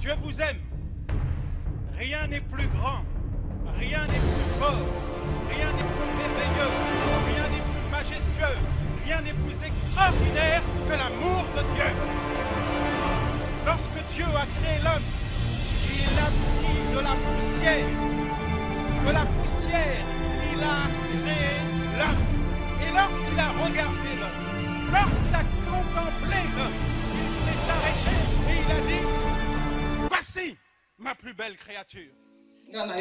Dieu vous aime. Rien n'est plus grand, rien n'est plus fort, rien n'est plus merveilleux, rien n'est plus majestueux, rien n'est plus extraordinaire que l'amour de Dieu. Lorsque Dieu a créé l'homme, il l'a pris de la poussière. De la poussière, il a créé l'homme. Et lorsqu'il a regardé l'homme, lorsqu'il a contemplé l'homme, il s'est arrêté et il a dit, voici ma plus belle créature. Du und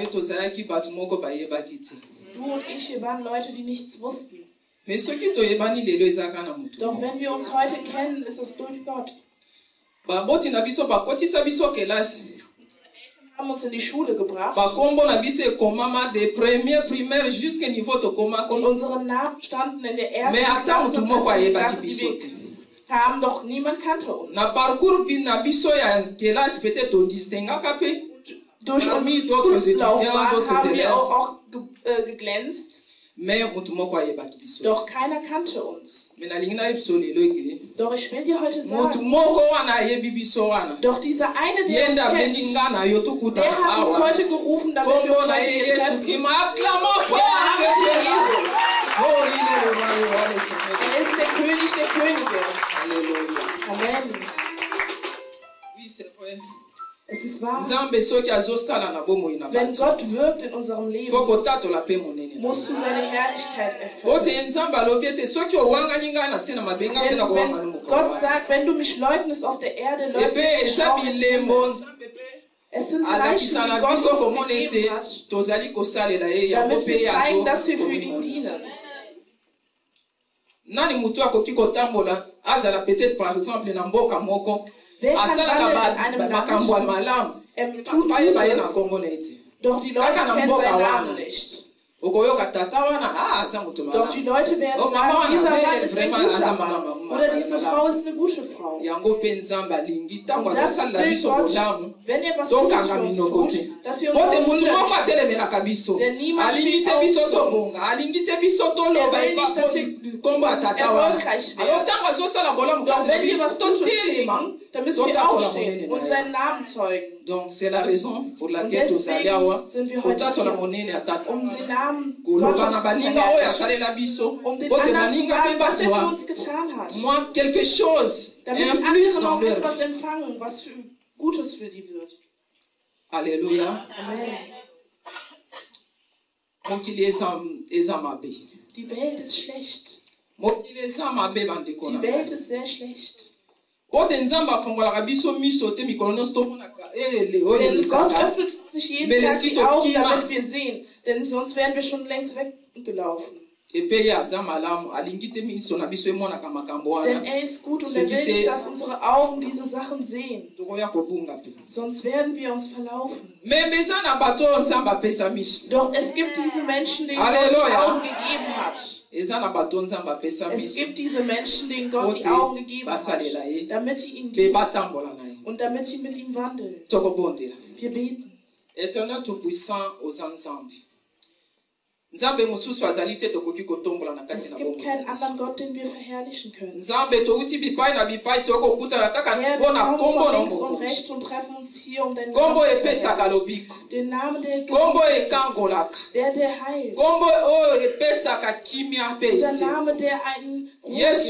ich, wir waren Leute, die nichts wussten. Doch wenn wir uns heute kennen, ist es durch Gott. Wir haben uns in die Schule gebracht. Und unsere Namen standen in der ersten Klasse, die wir kamen, doch niemand kannte uns. Durch unsere Laufbahn haben wir auch geglänzt. Doch keiner kannte uns. Doch ich will dir heute sagen, doch dieser eine, der uns kennt, der hat uns heute gerufen, damit wir uns heute hier treffen. Er ist der König der Könige. Amen. Es ist wahr. Wenn Gott wirkt in unserem Leben, musst du seine Herrlichkeit erfüllen. Wenn Gott sagt, wenn du mich leugnest auf der Erde, leugne ich dich auch im Himmel. Es sind Zeichen, die Gott uns gegeben hat, damit wir zeigen, dass wir für ihn dienen. Wer kann wandeln in einem Land? Tut Gutes, doch die Leute kennen seinen Namen nicht. Doch die Leute werden sagen, dieser Mann ist ein guter Mann oder diese Frau ist eine gute Frau. Und das will Gott, wenn er was Gutes für uns tut, dass wir uns auch unterrichten. Denn niemand steht auf uns. Er will nicht, dass wir erfolgreich werden. Doch wenn wir was Gutes tun, dann müssen wir aufstehen und seinen Namen zeugen. Donc c'est la raison pour laquelle nous sommes hier, um den Namen Gottes zu verherrlichen, um den anderen zu sagen, was er für uns getan hat. Moi, quelque chose, damit die anderen auch etwas empfangen, was für Gutes für die wird. Alléluia. Amen. Die Welt ist schlecht. Die Welt ist sehr schlecht. Denn Gott öffnet sich jeden Tag die Augen, damit wir sehen. Denn sonst wären wir schon längst weggelaufen. Denn er ist gut und er will nicht, dass unsere Augen diese Sachen sehen. Sonst werden wir uns verlaufen. Doch es gibt diese Menschen, denen Gott die Augen gegeben hat. Es gibt diese Menschen, denen Gott die Augen gegeben hat, damit sie ihn dienen und damit sie mit ihm wandeln. Wir beten. Éternel tout-puissant aux ensembles. Es gibt keinen anderen Gott, den wir verherrlichen können. Herr, wir kommen von links und rechts und treffen uns hier, um den Namen zu verherrlichen. Den Namen, der heilt. Dieser Name, der einen Ruhe gibt.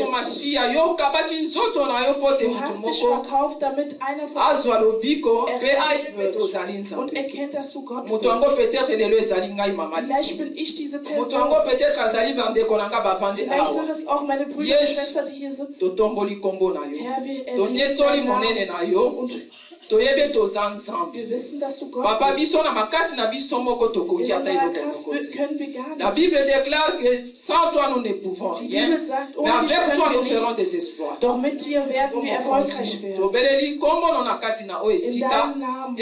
Du hast dich verkauft, damit einer von uns errettet wird und erkennt, dass du Gott bist. Vielleicht bin ich diese Person. Vielleicht sind es auch meine Brüder und Schwestern, die hier sitzen. Herr, wir erleben deinen Namen und wir wissen, dass du Gott bist. In unserer Kraft können wir gar nicht. La Bible déclare que sans toi nous ne pouvons rien, mais avec toi nous ferons des exploits. Doch mit dir werden wir erfolgreich werden. In deinem Namen,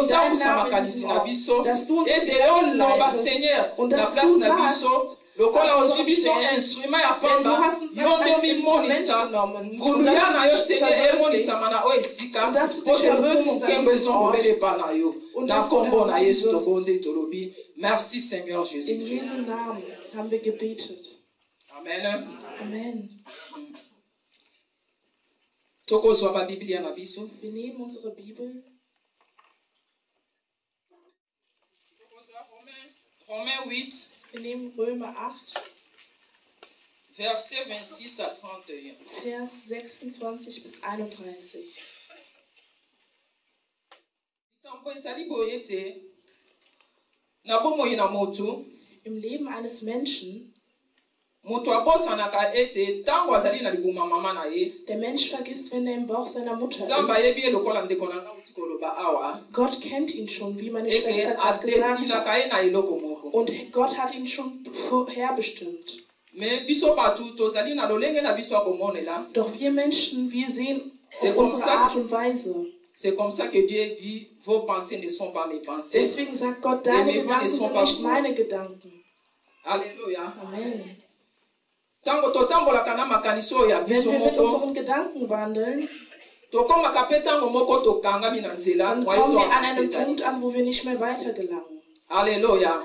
dass du uns leitest und dass du sagst, lokola ozubiso instrument ya pamba yondo mimonisa nguluyana yo Seigneur emonisa mana o esika okembo ezongobele pa na yo na kombo na Yesu tobonde tolobi merci Seigneur Jésus. In Jesu Namen haben wir gebetet. Amen. Amen. Tokozwa ba Biblia na biso. Wir nehmen unsere Bibel. Romains 8. Wir nehmen Römer 8. Verset 26 à 31. Vers 26 bis 31. Im Leben eines Menschen, der Mensch vergisst, wenn er im Bauch seiner Mutter ist. Gott kennt ihn schon, wie meine Schwester gerade gesagt hat. Und Gott hat ihn schon vorherbestimmt. Doch wir Menschen, wir sehen auf unsere Art und Weise. C'est comme ça que Dieu dit, vos pensées ne sont pas mes pensées. Deswegen sagt Gott, deine Gedanken sind nicht meine Gedanken. Alléluia. Amen. Wenn wir mit unseren Gedanken wandeln, dann kommen wir an einen Punkt an, wo wir nicht mehr weiter gelangen. Alléluia.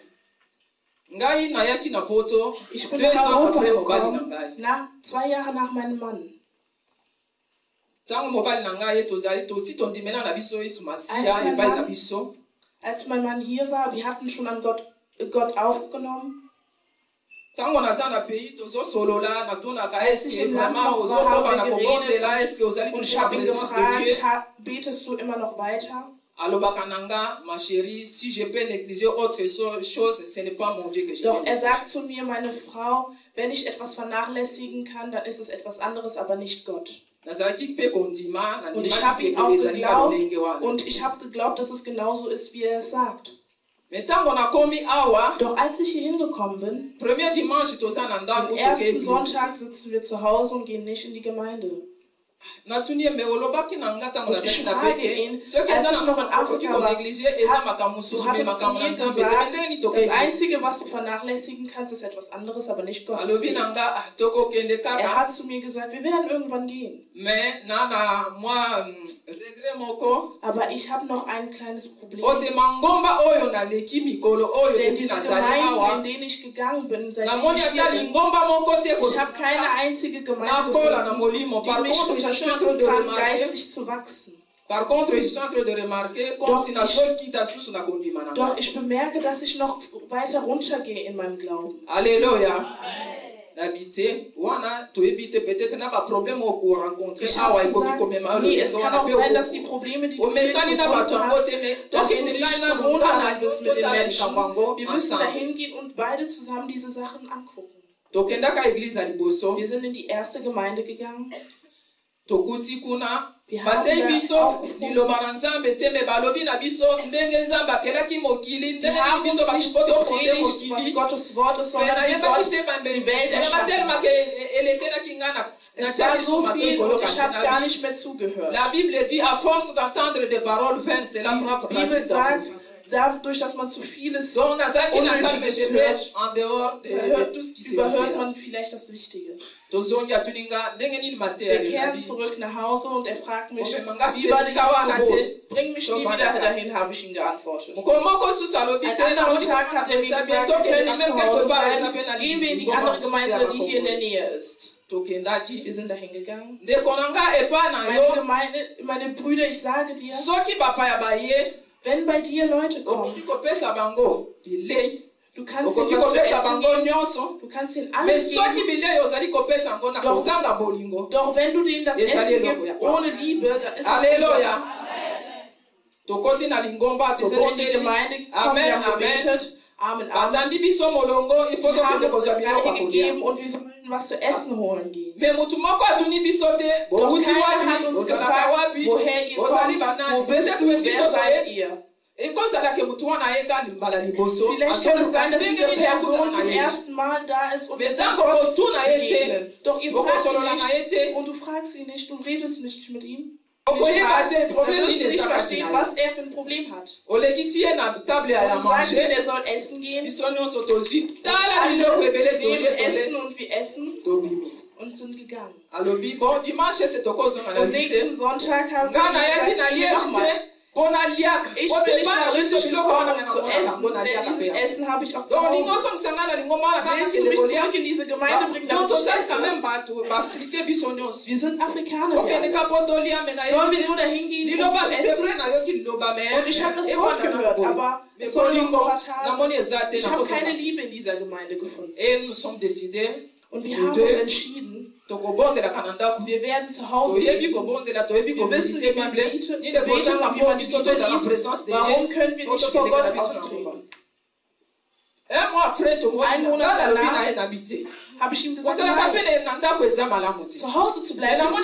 Ich bin nach Europa gekommen, 2 Jahre nach meinem Mann. Als mein Mann hier war, wir hatten schon an Gott aufgenommen. Als ich im Land noch war, haben wir geredet und ich habe ihn gefragt, betest du immer noch weiter? Ma chérie, si je peux négliger autre chose, ce n'est pas mon Dieu que je Doch er sagt zu mir, meine Frau, wenn ich etwas vernachlässigen kann, dann ist es etwas anderes, aber nicht Gott. Und ich habe ihn auch geglaubt und ich habe geglaubt, dass es genauso ist, wie er es sagt. Doch als ich hier hingekommen bin, am ersten Sonntag sitzen wir zu Hause und gehen nicht in die Gemeinde. Und ich frage ihn, als ich noch in Afrika war, du hattest zu mir gesagt, das Einzige, was du vernachlässigen kannst, ist etwas anderes, aber nicht Gottes Willen. Er hat zu mir gesagt, wir werden irgendwann gehen. Aber ich habe noch ein kleines Problem. Denn diese Gemeinden, in denen ich gegangen bin, seitdem ich hier bin, ich habe keine einzige Gemeinde gefunden, die mich unterstützen kann, geistlich zu wachsen. Par contre, je suis en train de remarquer comme si la chose qui t'assure sur la condimana. Doch ich bemerke, dass ich noch weiter runtergehe in meinem Glauben. Alléluia. D'habiter, wana, tu évites peut-être n'a pas problème au rencontrer. Ich habe gesagt, nee, es kann auch sein, dass die Probleme, die du gefunden hast, dass du dich verwundern wirst mit den Menschen. Wir müssen dahin gehen und beide zusammen diese Sachen angucken. Wir sind in die erste Gemeinde gegangen. Wir haben uns nicht gepredigt, was Gottes Wort ist, sondern wie Gott die Welt erschaffen hat. Es war so viel und ich habe gar nicht mehr zugehört. Die Bibel sagt, dadurch, dass man zu vieles Unnötiges hört, überhört man vielleicht das Wichtige. Wir kehren zurück nach Hause und er fragt mich, wie war dieses Gebot? Bring mich nie wieder dahin, habe ich ihm geantwortet. Ein anderer Tag hat er mir gesagt, wir können nicht zu Hause bleiben, gehen wir in die andere Gemeinde, die hier in der Nähe ist. Wir sind dahin gegangen. Meine Brüder, ich sage dir, wenn bei dir Leute kommen, du kannst ihnen was zu essen geben, du kannst ihnen alles geben, doch wenn du denen das Essen gibst ohne Liebe, dann ist es Halleluja. Wir sind in die Gemeinde gekommen, wir haben gebetet, Amen, Amen. Wir haben einige gegeben und wir sollten was zu essen holen gehen. Doch keiner hat uns gefragt, woher ihr kommt, wo bist du, wer seid ihr? Vielleicht kann es sein, dass diese Person zum ersten Mal da ist und wir dann Gott begegnen. Doch ihr fragt ihn nicht und du fragst ihn nicht, du redest nicht mit ihm. Wir müssen nicht verstehen, was er für ein Problem hat. Und du sagst ihm, er soll essen gehen. Wir nehmen Essen und wir essen und sind gegangen. Am nächsten Sonntag haben wir gesagt, Ich bin nicht nach Russisch gekommen, um zu essen, denn dieses Essen habe ich auch zu Hause. Willst du mich zurück in diese Gemeinde bringen, damit ich esse? Wir sind Afrikaner. Sollen wir nur dahin gehen, um zu essen? Und ich habe das Wort gehört, aber es soll nur ein Wort haben. Ich habe keine Liebe in dieser Gemeinde gefunden. Und wir haben uns entschieden, wir werden zu Hause beten. Wir wissen, wie man betet und wie man die Bibel liest. Warum können wir nicht vor Gott auftreten? Ein Monat danach habe ich ihm gesagt, zu Hause zu bleiben. Bitten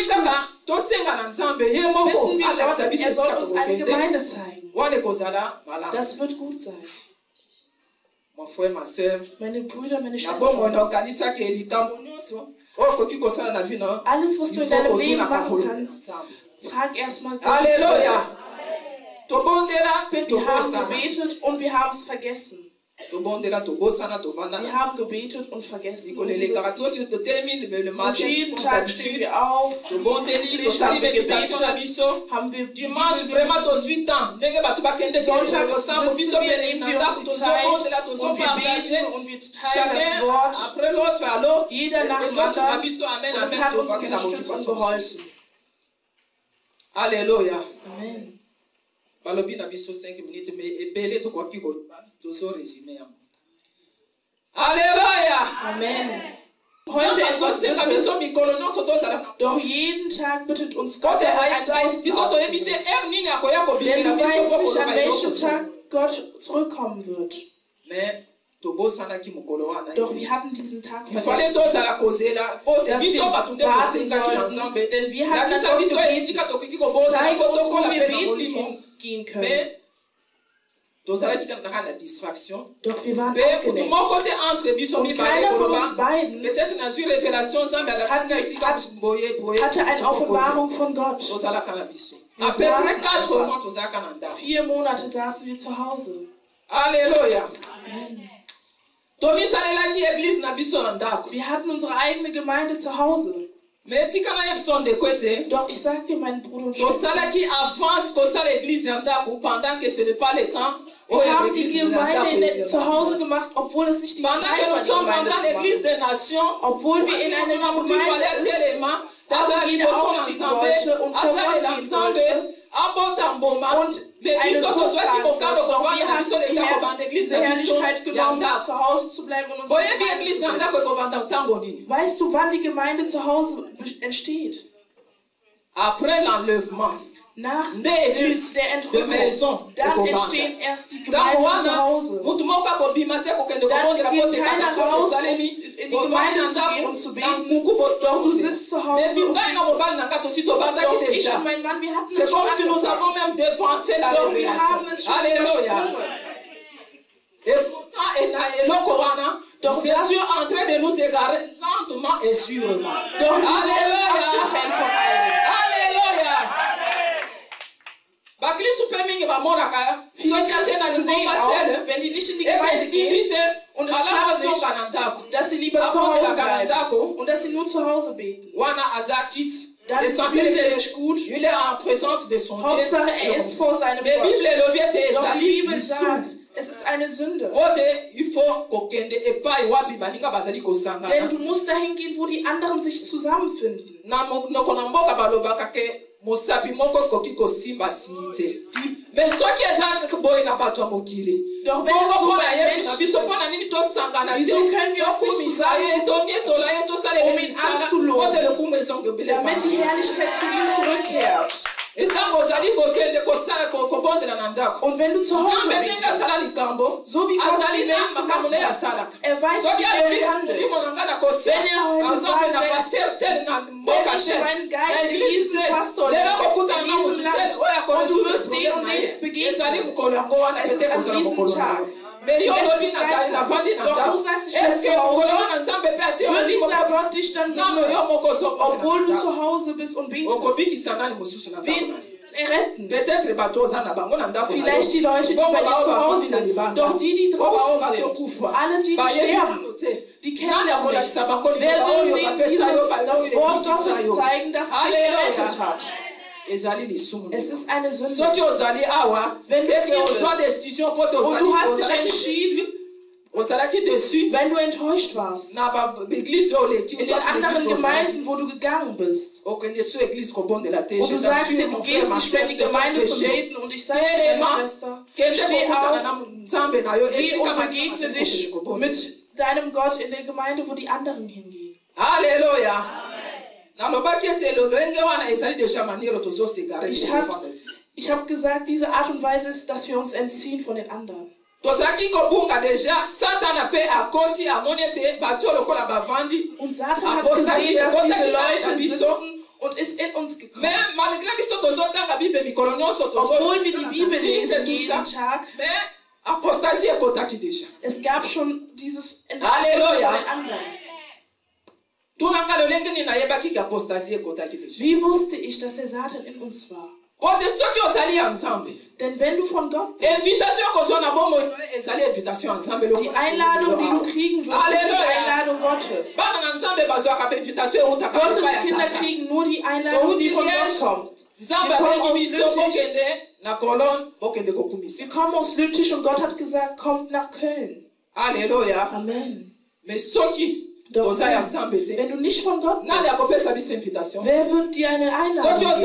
wir Gott, er soll uns eine Gemeinde zeigen. Das wird gut sein. Meine Brüder, meine Schwestern. Alles, was du in deinem Leben machen kannst, frag erstmal Gott. Halleluja! Wir haben gebetet und wir haben es vergessen. Wir haben gebetet und vergessen. Und jeden Tag stehen wir auf. Haben wir gebetet. Haben wir Sonntags sitzen wir, nehmen wir uns die Zeit und wir beten und wir teilen das Wort. Jeder nach dem anderen. Und das hat uns unterstützt und geholfen. Halleluja. Amen. Halleluja. Amen. Heute ist es doch jeden Tag bittet uns Gott ein Trost auf. Denn du weißt nicht, an welchem Tag Gott zurückkommen wird. Doch wir hatten diesen Tag vergessen, dass wir warten sollten, denn wir hatten Gott gebeten, zeige uns, wo wir beten gehen können. Doch wir waren abgelenkt. Und keiner von uns beiden hatte eine Offenbarung von Gott. 4 Monate saßen wir zu Hause. Halleluja. Amen. Wir hatten unsere eigene Gemeinde zu Hause. Doch ich sag dir, mein Bruder und Schwester, wir haben die Gemeinde zu Hause gemacht, obwohl es nicht die Zeit war, die Gemeinde zu machen. Obwohl wir in einer Gemeinde sind, jeder aufstehen sollte und vor Gott gehen sollte. Und eine Kurs sagen sollte. Doch wir haben diese Herrlichkeit genommen, zu Hause zu bleiben und uns zu machen. Weißt du, wann die Gemeinde zu Hause entsteht? Après l'enlèvement. Nach der Entrückung, dann entstehen erst die Gemeinden zu Hause. Dann geht keiner raus, in die Gemeinde zu gehen und zu beten. Doch du sitzt zu Hause und doch ich und mein Mann, wir hatten es schon angefangen. Doch wir haben es schon übersprungen. Doch c'est Dieu en train de nous égarer lentement et sûrement. Alléluia. Alléluia. Wenn die nicht in die Gemeinde gehen und es klappt nicht, dass sie lieber zu Hause bleiben und dass sie nur zu Hause beten. Dann fühlt er sich gut. Hauptsache er ist vor seinem Gott. Doch die Bibel sagt, es ist eine Sünde. Denn du musst dahin gehen, wo die anderen sich zusammenfinden. Mais ceux qui sont boy na bato mokili. Doch wenn es so wieso können wir uns nicht zusammen, um ihn anzuloben, damit die Herrlichkeit zu ihm zurückkehrt? Und wenn du zu Hause bist, so wie Gott die Welt gemacht hat, er weiß, wie er handelt. Wenn er heute sagt, wenn ich meinen Geist in diesen Pastor, in diesem Land, und du wirst den und den begegnen, es ist an diesem Tag. Doch du sagst, ich bin zu Hause. Wird dieser Gott dich dann nehmen, obwohl du zu Hause bist und betest? Wen retten? Vielleicht die Leute, die bei dir zu Hause sind. Doch die draußen sind, alle die sterben, die kennen auch nichts. Wer will denen das Wort Gottes zeigen, das dich gerettet hat? Es ist eine Sünde. Wenn du und du hast dich entschieden, wenn du enttäuscht warst, in den anderen Gemeinden, wo du gegangen bist, und du sagst dir, du gehst nicht mehr in die Gemeinde zum Beten, und ich sage dir, meine Schwester, steh auf, geh und begegne dich mit deinem Gott in der Gemeinde, wo die anderen hingehen. Halleluja. Ich habe gesagt, diese Art und Weise ist, dass wir uns entziehen von den anderen. Und Satan hat gesehen, dass diese Leute sitzen und ist in uns gekommen. Obwohl wir die Bibel lesen jeden Tag, es gab schon dieses Halleluja. von den anderen. Wie wusste ich, dass der Satan in uns war? Denn wenn du von Gott bist, die Einladung, die du kriegen wirst, ist die Einladung Gottes. Gottes Kinder kriegen nur die Einladung, die von Gott kommt. Wir kommen aus Lüttich und Gott hat gesagt, kommt nach Köln. Halleluja. Amen. Doch wenn du nicht von Gott bist, wer wird dir eine Einladung geben?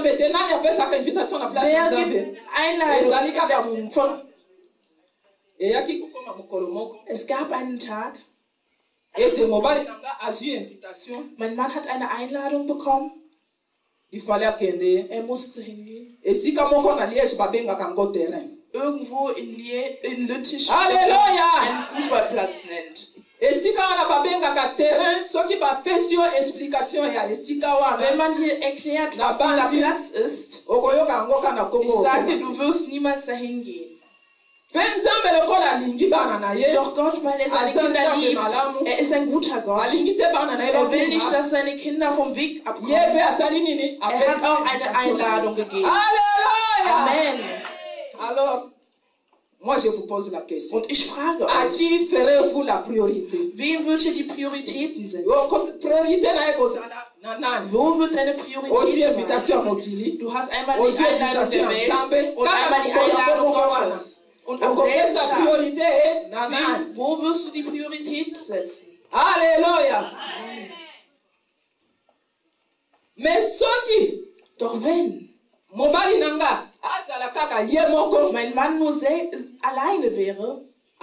Wer gibt Einladung von... Es gab einen Tag, mein Mann hat eine Einladung bekommen. Er musste hingehen. Irgendwo in Lüttich, einen Fußballplatz nennt. Wenn man dir erklärt, was dieser Platz ist, ich sage dir, du wirst niemals dahin gehen. Doch Gott, weil er seine Kinder liebt, er ist ein guter Gott. Er will nicht, dass seine Kinder vom Weg abkommen. Er hat auch eine Einladung gegeben. Amen. Moi, je vous pose la question. Und ich frage euch, à qui ferez-vous la priorité? Wem wird ihr die Prioritäten setzen? Wo wird deine Priorität sein? Du hast einmal die Einladung der Welt und einmal die Einladung Gottes. Und am selben Tag, wo wirst du die Priorität setzen? Halleluja. Doch wenn mein Mann nur alleine wäre,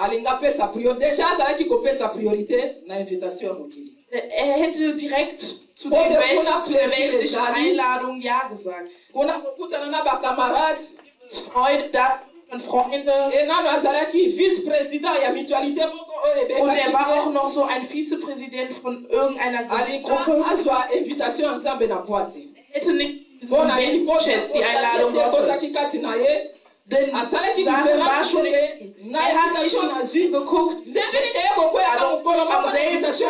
er hätte direkt zu der weltlichen Einladung Ja gesagt. Freunde, Freunde. Und er war auch noch so ein Vizepräsident von irgendeiner Gruppe. Hätte nicht wertschätzt die Einladung Gottes. Denn Sachen war schon, er hat nicht geguckt, am selben Tag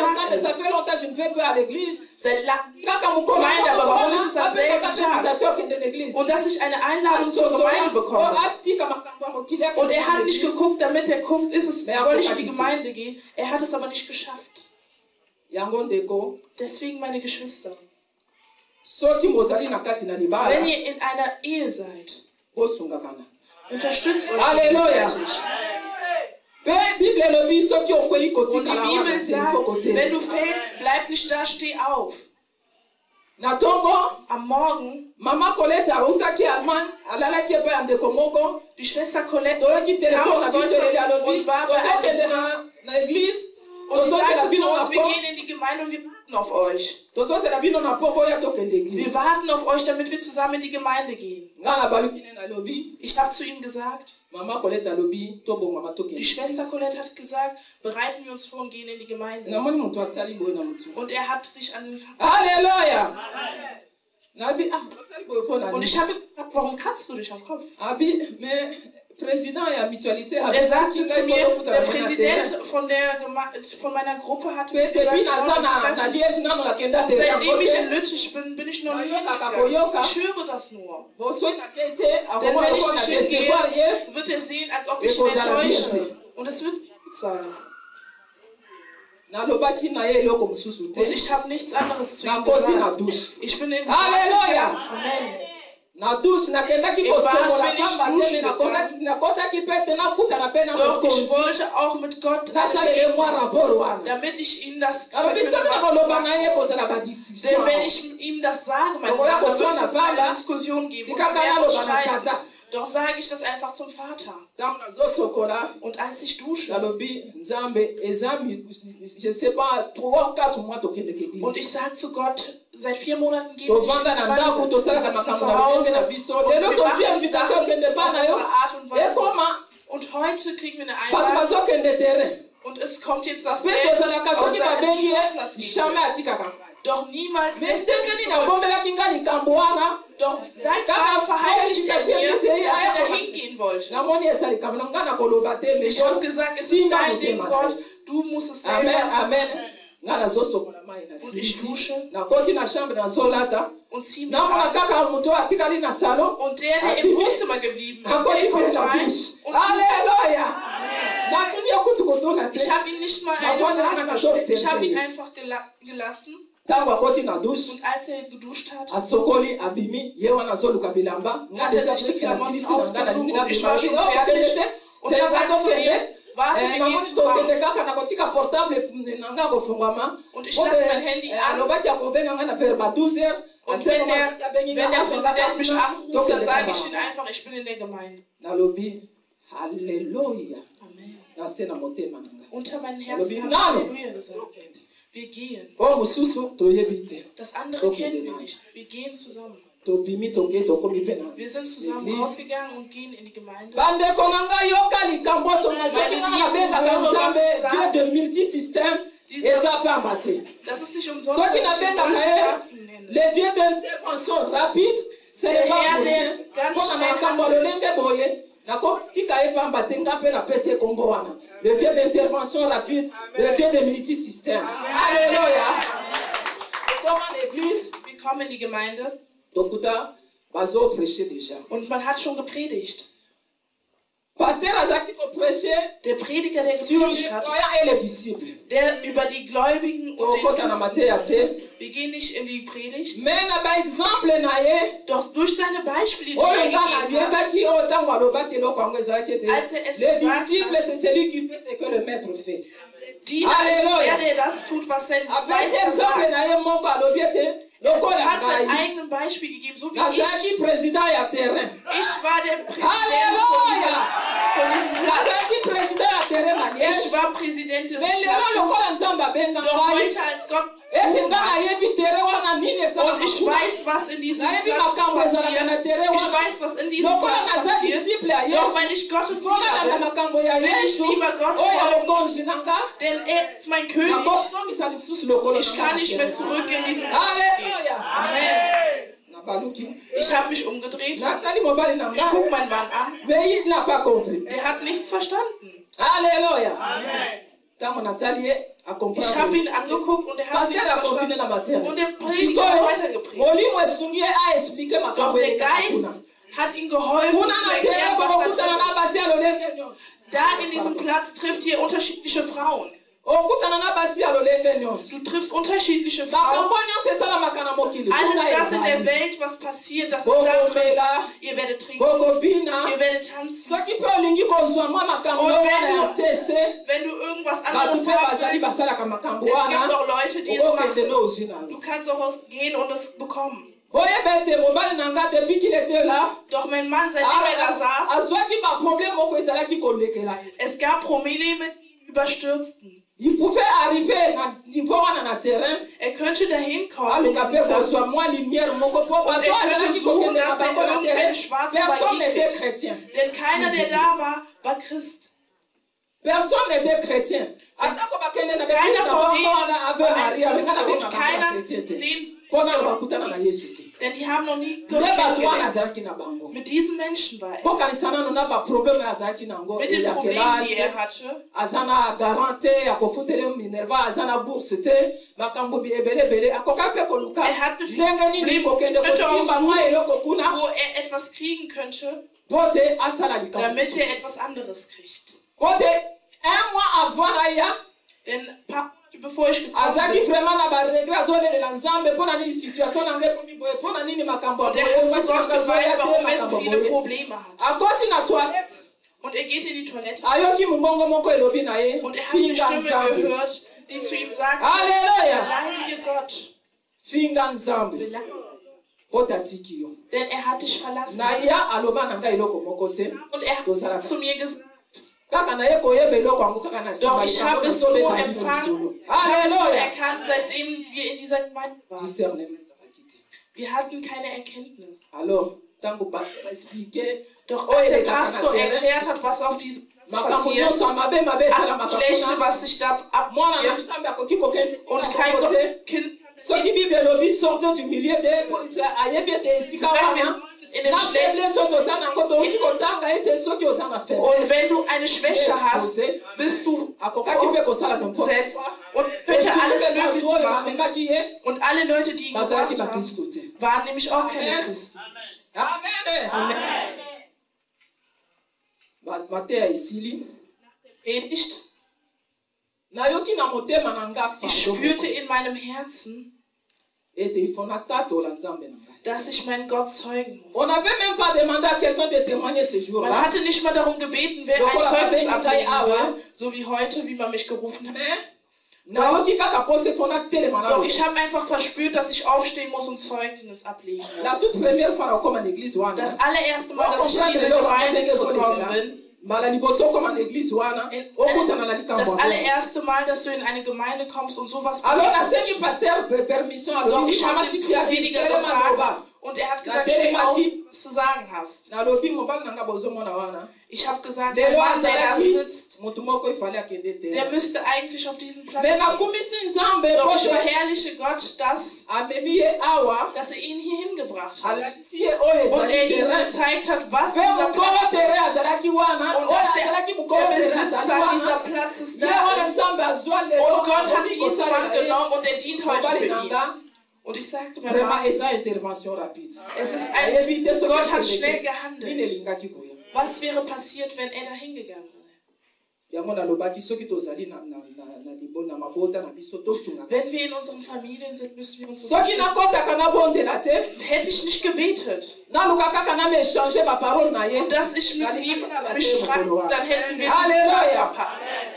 seit langem, nein, aber warum ist es am selben Tag? Und dass ich eine Einladung zur Gemeinde bekomme. Und er hat nicht geguckt, damit er guckt, soll ich in die Gemeinde gehen? Er hat es aber nicht geschafft. Deswegen, meine Geschwister, wenn ihr in einer Ehe seid, unterstützt euch. Halleluja. Und die Bibel sagt, wenn du fällst, bleib nicht da, steh auf. Am Morgen, die Schwester Colette kam aus Deutschland und war bei einer Eglise. Und sie sagte zu uns, wir gehen in die Gemeinde und wir warten auf euch. Wir warten auf euch, damit wir zusammen in die Gemeinde gehen. Ich habe zu ihm gesagt, die Schwester Colette hat gesagt, bereiten wir uns vor und gehen in die Gemeinde. Und er hat sich an... Halleluja! Und ich habe gefragt, warum kratzt du dich am Kopf? Und er sagte zu mir, der Präsident von meiner Gruppe hat mir gesagt, seitdem ich in Lüttich bin ich noch nie hingegangen. Ich höre das nur. Denn wenn ich nicht hingehe, wird er sehen, als ob ich ihn enttäusche. Und es wird gut sein. Und ich habe nichts anderes zu ihm gesagt. Ich bin in Halleluja! Amen. Doch ich wollte auch mit Gott damit ich ihm das denn wenn ich ihm das sage, mein Vater wird es eine Diskussion geben. Doch sage ich das einfach zum Vater. Und als ich dusche und ich sage zu Gott, seit 4 Monaten gehen wir nicht und heute kriegen wir eine Einladung und es kommt jetzt das Doch niemals Doch seit Gott verheimlicht er mir, dass er dahin gehen wollte. Ich habe gesagt, es ist dein Ding, Gott. Du musst es selber. Amen. Und ich dusche und ziehe mich an. Und der im Wohnzimmer geblieben ist, der kommt rein und Halleluja! Ich habe ihn nicht mal eine Frage gestellt. Ich habe ihn einfach gelassen. Und als er geduscht hat, hat er sich die Klamotten ausgezogen und ich war schon fertig. Und er sagt zu mir, warte, wir gehen zusammen. Und ich lasse mein Handy an. Und wenn der Präsident mich anruft, dann sage ich ihm einfach, ich bin in der Gemeinde. Halleluja. Amen. Unter meinem Herzen habe ich Halleluja gesagt. Wir gehen. Das andere kennen wir nicht. Wir gehen zusammen. Wir sind zusammen rausgegangen und gehen in die Gemeinde. Das ist nicht umsonst, dass ich den Multitasking nenne. Der Herr, der ganz schnell handelt. Le Dieu d'intervention rapide, le Dieu de multisystème. Alléluia. Wir kommen in die Gemeinde. Und man hat schon gepredigt. Der Prediger, der gepredigt hat, der über die Gläubigen und den Christen. Wir gehen nicht in die Predigt. Doch durch seine Beispiele, die er gegeben hat, als er es gesagt hat, Diener, der das tut, was sein Meister sagt. Er hat sein eigenes Beispiel gegeben, so wie ich. Ich war der Präsident von diesem Platz. Ich war Präsident des Platzes. Doch heute als Gott und ich weiß, was in diesem Platz passiert. Ich weiß, was in diesem Platz passiert. Doch weil ich Gottes Diener bin, will ich lieber Gott folgen. Denn er ist mein König. Ich kann nicht mehr zurück in diesen Platz gehen. Amen. Ich habe mich umgedreht. Ich gucke meinen Mann an. Der hat nichts verstanden. Halleluja. Ich habe ihn angeguckt und er hat nichts verstanden. Und der Prediger hat weitergepredigt. Doch der Geist hat ihm geholfen zu erklären, was da drin ist. Da in diesem Platz trifft ihr unterschiedliche Frauen. Du triffst unterschiedliche Frauen. Alles das in der Welt, was passiert, das ist da drin. Ihr werdet trinken, ihr werdet tanzen. Und wenn du irgendwas anderes haben willst, es gibt auch Leute, die es machen. Du kannst auch gehen und es bekommen. Doch mein Mann, seitdem er da saß, es gab Probleme, die überstürzten. Il pouvait arriver er könnte dahin kommen und er könnte suchen, dass er irgendeine schwarze Magie kriegt. Denn keiner, der da war, war Christ. Personne n'était chrétien. Keiner von denen war Christ und keiner denn die haben noch nie Gott kennengelernt. Mit diesen Menschen war er. Mit den Problemen, die er hatte. Er hatte viele Probleme, wo er etwas kriegen könnte, damit er etwas anderes kriegt. Denn ein paar bevor ich gekommen bin. Und er hat zu Gott geweint, warum er so viele Probleme hat. Und er geht in die Toilette. Und er hat eine Stimme gehört, die zu ihm sagt, beleidige Gott. Denn er hat dich verlassen. Und er hat zu mir gesagt, doch ich habe es nur empfangen. Ich habe es nur erkannt, seitdem wir in dieser Gemeinde waren. Wir hatten keine Erkenntnis. Doch als der Pastor erklärt hat, was auf diesem passiert, alles Schlechte, was sich da abwirft und kein Kind in dem und wenn du eine Schwäche hast, bist du vorgesetzt und könnte alles möglich machen. Und alle Leute, die ihn gesagt haben, waren nämlich auch keine Christen. Amen. Predigt. Ich spürte in meinem Herzen, dass ich meinen Gott zeugen muss. Man hatte nicht mal darum gebeten, wer ein Zeugnis ablegen will, so wie heute, wie man mich gerufen hat. Doch ich habe einfach verspürt, dass ich aufstehen muss und Zeugnis ablegen muss. Das allererste Mal, dass ich in diese Gemeinde gekommen bin, das allererste Mal, dass du in eine Gemeinde kommst und sowas doch ich habe den Prediger gefragt und er hat gesagt, steh auf, was du zu sagen hast. Ich habe gesagt, der Mann, der da sitzt, der müsste eigentlich auf diesen Platz gehen. Doch ich verherrliche Gott, dass er ihn hier hingebracht hat. Und er ihm gezeigt hat, was dieser Platz ist. Und dass der Besitzer dieser Platz ist da ist. Und Gott hat diesen Mann genommen und er dient heute für ihn. Und ich sagte mir, Gott hat schnell gehandelt. Was wäre passiert, wenn er da hingegangen wäre? Wenn wir in unseren Familien sind, müssen wir uns hätte ich nicht gebetet. Und dass ich mit ihm bestreite, dann hätten wir diesen Tag verpasst.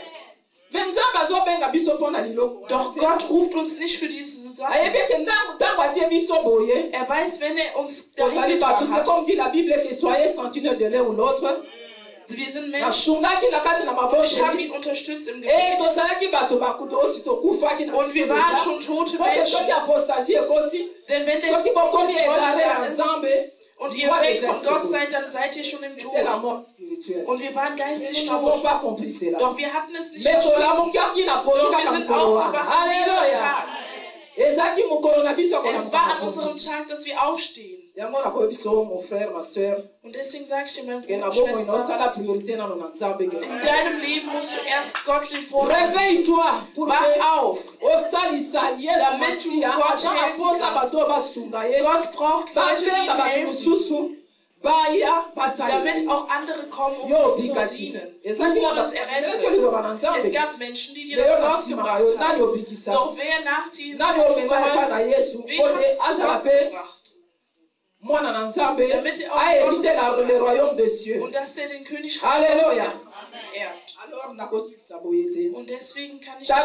Doch Gott ruft uns nicht für diese Sache. Er weiß, wenn er uns dahin getan hat. Wir sind Menschen. Und ich habe ihn unterstützt im Gebet. Und wir waren schon tote Menschen. Denn wenn der ist und ihr weg von Gott seid, dann seid ihr schon im Tod. Und wir waren geistlich tot. Doch wir hatten es nicht verstanden. Doch wir sind aufgewacht an diesem Tag. Es war an unserem Tag, dass wir aufstehen. Und deswegen sage ich dir, mein Bruder und Schwester, in deinem Leben musst du erst Gott den Vorrang geben. Wach auf, damit du Gott helfen kannst. Gott braucht Leute, die ihm helfen, damit auch andere kommen, um zu dienen. Du wurdest errettet. Es gab Menschen, die dir das Wort gebracht haben. Doch wer nach dir geholfen, wen hast du Gott gebracht? Damit er auch und dass er den Königreich erbt. Und deswegen kann ich den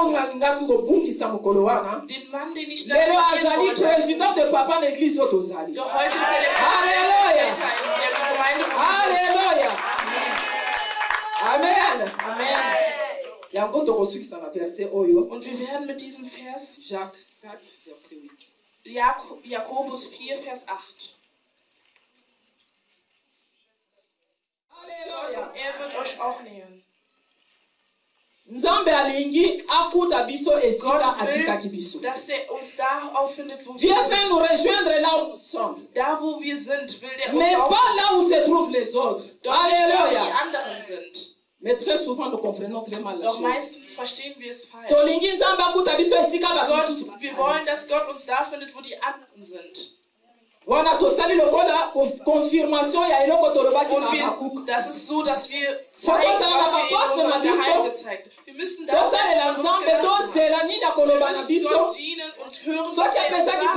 Mann, den ich da doch heute ist er der Präsident der Gemeinde. Halleluja. Amen. Amen. Und wir werden mit diesem Vers Jacques 4, Verset 8. Jakobus 4, Vers 8. Halleluja. Er wird euch auch nähern. Gott will, dass er uns da auffindet, wo wir sind. Da, wo wir sind, will der uns mais auffinden. pas là où se trouvent les autres. Doch nicht da, wo die anderen sind. Mais très souvent, nous comprenons très mal la Doch chose. meistens verstehen wir es falsch. Gott, wir wollen, dass Gott uns da findet, wo die anderen sind. wana tosali lokola confirmation ya eloko tolobaki na Habakuk. Das ist so, dass wir zeigen, was wir in unserem Geheim gezeigt haben. Wir müssen da Gott dienen und hören, was er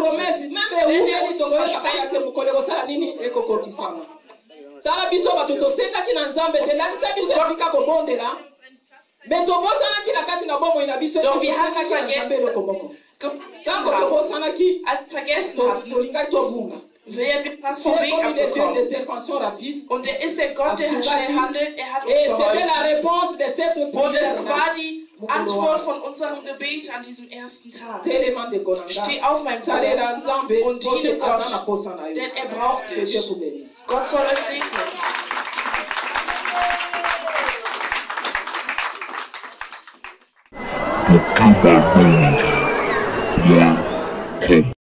tala biso bato tosengaki na Nzambe telakisa biso esika kobondela me tobosanaki na kati na bomoi na biso tosengaki na Nzambe eloko moko tango tobosanaki tolingaki tobunga. Wir haben vom Weg abgekommen. Und er ist der Gott, der schnell handelt. Er hat uns geholfen. Und es war die Antwort von unserem Gebet an diesem ersten Tag. Steh auf, mein Bruder, und diene Gott, denn er braucht dich. Gott soll euch segnen.